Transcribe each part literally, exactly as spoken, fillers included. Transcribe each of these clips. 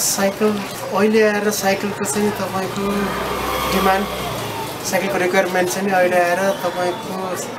cycle अहिले आएर साइकलको चाहिँ तपाईको डिमान्ड साइकलको रिक्वायरमेन्ट चाहिँ अहिले आएर तपाईको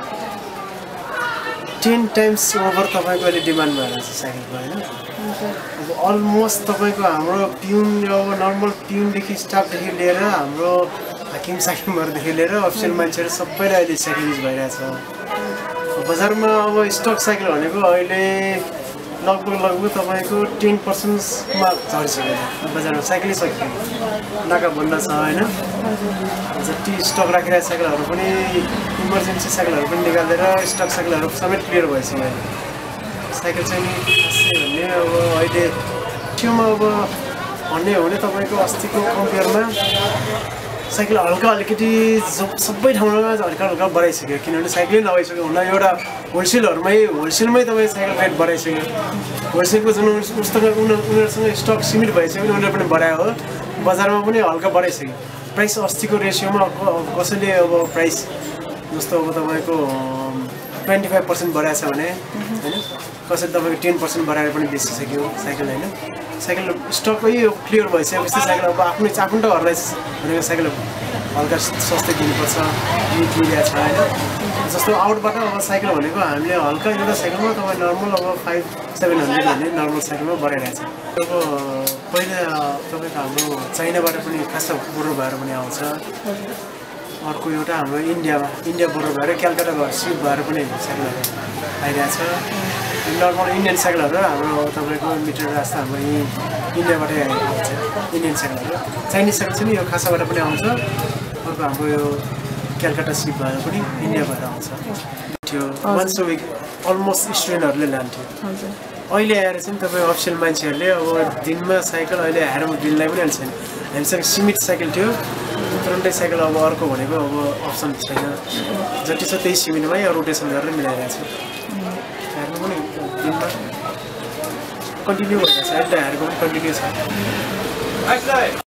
टेन टाइम्स ओभर तपाईको अहिले डिमान्ड भइरहेको छ साइकलको हैन अब अलमोस्ट तपाईको हाम्रो पिउन अब नर्मल पिउनदेखि स्टाफदेखि लिएर हाम्रो हाकिम साकिमहरुदेखि लिएर अफिसियल मान्छेहरु सबैले अहिले साइकल युज भइरहेछ बजारमा अब स्टक साइकल भनेको अहिले लगभग लगभग तपाईको टेन पर्सेन्ट मा झरिसक्यो बजारमा साइकलै सकियो नाका बन्द छ हैन जति स्टक राखिरहेको साइकलहरु पनि इमर्जेन्सी साइकलहरु पनि निकालेर स्टक साइकलहरु समेत क्लियर भइसक्यो साइकल चाहिँ खासै भन्ने अब अहिले त्योमा अब भन्ने हो भने तपाईको अस्तिको कम्पेयरमा साइकल हल्का अलिकति सबै ठाउँमा हल्का हल्का बढाइसक्यो किनभने साइकलै नभइसक्यो हुन एउटा होलसेलहरुमै होलसेलमै तपाई साइकल रेट बढाइसक्यो होलसेलको जुन उस्तक उनीहरुसँग स्टक सीमित भइसक्यो उनीहरुले पनि बढायो हो बजारमा पनि हल्का बढाइसक्यो प्राइस अस्तिको रेशियोमा कसैले अब प्राइस जस्तो अब तपाईको ट्वेन्टी फाइभ पर्सेन्ट बढाएको छ भने हैन कसैले तपाईको टेन पर्सेन्ट बढाएर पनि बेचिसक्यो साइकल हैन साइकल स्टकै क्लियर भइसकेपछि साइकल अब आफ्नो आफ्नो त घरलाई भनेको साइकल हल्का सस्तै दिनुपर्छ लिएको छ हैन जस्तो आउटबाट अब साइकल भनेको हामीले हल्का एउटा साइकलमा तपाईँ नर्मल अब फाइभ सेभेन हन्ड्रेड भन्ने नर्मल साइकलमा बढाइरहेको छ अब पहिला तपाईँको हाम्रो चाइनाबाट पनि खास बोर्डर भएर पनि आउँछ अर्को एउटा हाम्रो इन्डियामा इन्डिया बोर्डर भएर कलकत्ता भएर सिफ्ट भएर पनि साइकलहरू आइरहेको छ नर्मल इन्डियन साइकलहरू हाम्रो तपाईँको मिटर रास्ता हाम्रो यहीँ इन्डियाबाटै आउँछ इन्डियन साइकलहरू चाइनिज साइकल चाहिँ यो खासाबाट पनि आउँछ अर्को हाम्रो यो कलकत्ता सिफ्ट भएर पनि इन्डिया भएर आउँछ त्यो वान्स अ विक अलमोस्ट स्टुडेन्टहरूले लान्थ्यो अहिले आएर चाहिँ तपाईँ अफिसियल मान्छेहरूले अब दिनमा साइकल अहिले आएर दिनलाई पनि हाल्छ हामीसँग सीमित साइकल थियो तुरन्तै साइकल अब अर्को भनेको अब अप्सन छैन जति छ त्यही सीमितमै रोटेसन गरेर मिलाइरहेको छ हेर्नु पनि दिनमा कन्टिन्यू भइरहेको छ अहिले हेरेको पनि कन्टिन्यू छ